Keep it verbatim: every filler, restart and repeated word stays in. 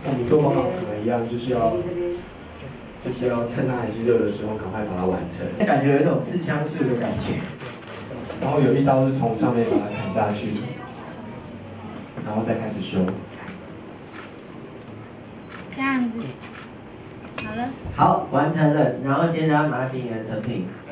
我们做方法可能一样，就是要就是要趁它还是热的时候赶快把它完成。 感觉有一种刺枪术的感觉。 然后有一刀是从上面把它砍下去，然后再开始修。 这样子，好了。 好，完成了，然后接着要拿起你的成品。